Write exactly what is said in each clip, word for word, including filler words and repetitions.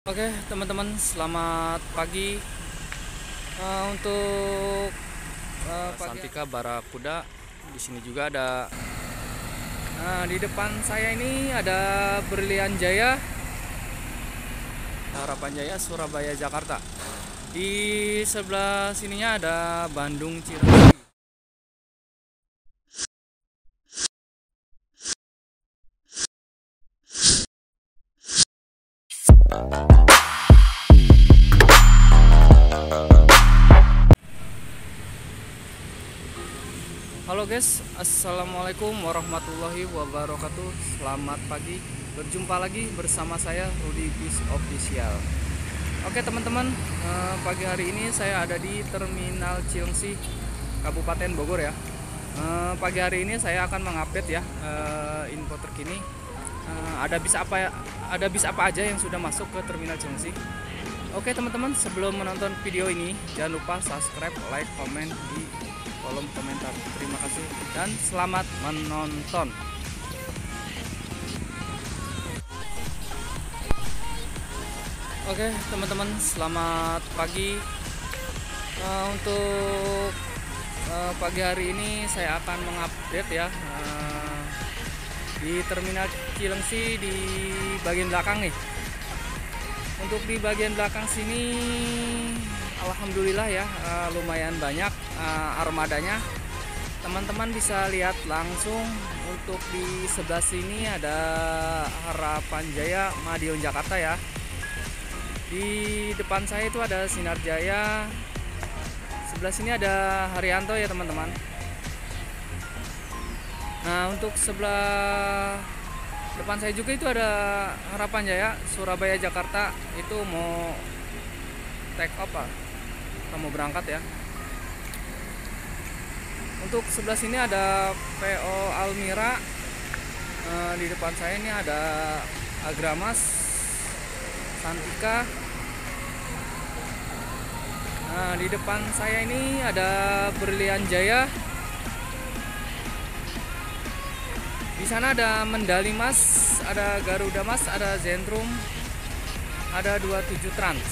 Oke, teman-teman, selamat pagi. Eh, untuk eh, Santika Barakuda, di sini juga ada. Nah, di depan saya ini ada Berlian Jaya, Harapan Jaya, Surabaya, Jakarta. Di sebelah sininya ada Bandung Cirebon. Halo guys, assalamualaikum warahmatullahi wabarakatuh. Selamat pagi, berjumpa lagi bersama saya Rudy Bis Official. Oke teman-teman, eh, pagi hari ini saya ada di Terminal Cilengsi, Kabupaten Bogor ya. Eh, pagi hari ini saya akan mengupdate ya eh, info terkini. Eh, ada bis apa ya? Ada bis apa aja yang sudah masuk ke Terminal Cilengsi? Oke teman-teman, sebelum menonton video ini jangan lupa subscribe, like, komen di kolom komentar. Terima kasih dan selamat menonton. Oke teman-teman, selamat pagi. Uh, untuk uh, pagi hari ini saya akan mengupdate ya uh, di Terminal Cilengsi di bagian belakang nih. Untuk di bagian belakang sini alhamdulillah ya, uh, lumayan banyak uh, armadanya. Teman-teman bisa lihat langsung. Untuk di sebelah sini ada Harapan Jaya, Madiun, Jakarta ya. Di depan saya itu ada Sinar Jaya. Sebelah sini ada Haryanto ya teman-teman. Nah, untuk sebelah depan saya juga itu ada Harapan Jaya, Surabaya, Jakarta. Itu mau take off apa? Kita mau berangkat ya. Untuk sebelah sini ada P O Almira. E, di depan saya ini ada Agramas, Santika. Nah, di depan saya ini ada Berlian Jaya. Di sana ada Mendali Mas, ada Garuda Mas, ada Zentrum, ada dua puluh tujuh Trans.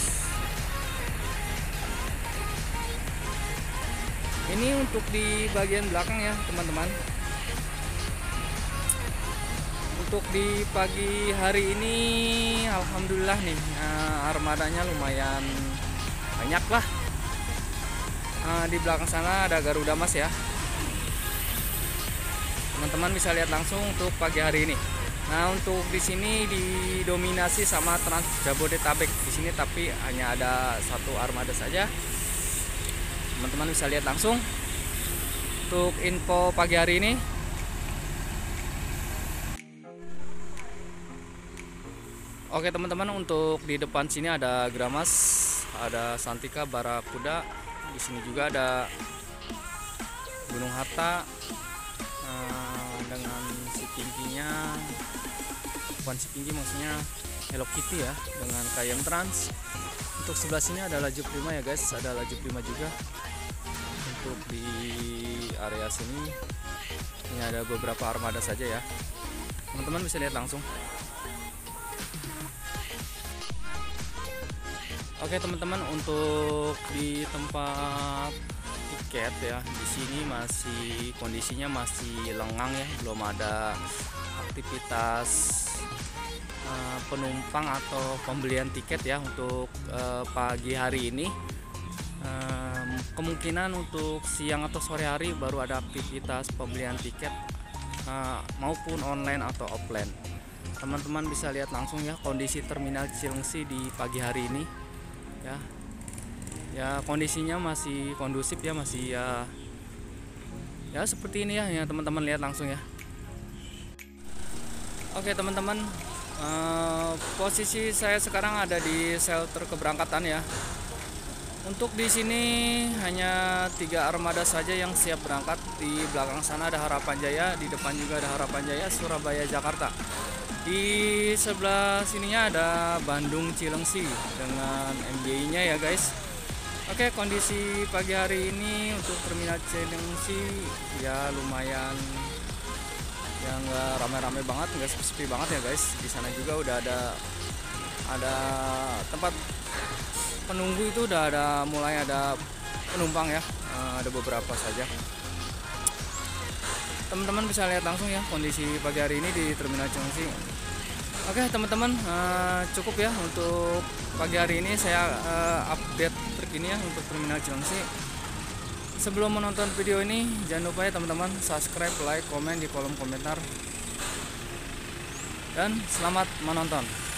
Ini untuk di bagian belakang ya teman-teman. Untuk di pagi hari ini alhamdulillah nih, nah, armadanya lumayan banyak lah. Nah, di belakang sana ada Garuda Mas ya. Teman-teman bisa lihat langsung untuk pagi hari ini. Nah, untuk di sini didominasi sama Trans Jabodetabek di sini, tapi hanya ada satu armada saja. Teman-teman bisa lihat langsung untuk info pagi hari ini. Oke teman-teman, untuk di depan sini ada Gramas, ada Santika Barakuda. Di sini juga ada Gunung Hatta eh, dengan si pinkinya, bukan si pinky maksudnya Hello Kitty ya, dengan Kayem Trans. Untuk sebelah sini ada laju prima ya guys, ada laju prima juga. Untuk di area sini ini ada beberapa armada saja ya. Teman-teman bisa lihat langsung. Oke teman-teman, untuk di tempat tiket ya, di sini masih kondisinya masih lengang ya, belum ada aktivitas uh, penumpang atau pembelian tiket ya untuk uh, pagi hari ini. Uh, kemungkinan untuk siang atau sore hari baru ada aktivitas pembelian tiket uh, maupun online atau offline. Teman-teman bisa lihat langsung ya kondisi Terminal Cilengsi di pagi hari ini. Ya, ya kondisinya masih kondusif ya, masih ya, ya seperti ini ya, ya teman-teman lihat langsung ya. Oke teman-teman, eh, posisi saya sekarang ada di shelter keberangkatan ya. Untuk di sini hanya tiga armada saja yang siap berangkat. Di belakang sana ada Harapan Jaya, di depan juga ada Harapan Jaya, Surabaya, Jakarta. Di sebelah sininya ada Bandung Cilengsi dengan M J I-nya ya guys. Oke, kondisi pagi hari ini untuk Terminal Cilengsi ya lumayan, ya nggak ramai-ramai banget, nggak sepi-sepi banget ya guys. Di sana juga udah ada ada tempat penunggu itu udah ada mulai ada penumpang ya, uh, ada beberapa saja. Teman-teman bisa lihat langsung ya kondisi pagi hari ini di Terminal Cilengsi. Oke teman-teman, uh, cukup ya untuk pagi hari ini saya uh, update terkini ya untuk Terminal Cilengsi. Sebelum menonton video ini jangan lupa ya teman-teman subscribe, like, komen di kolom komentar, dan selamat menonton.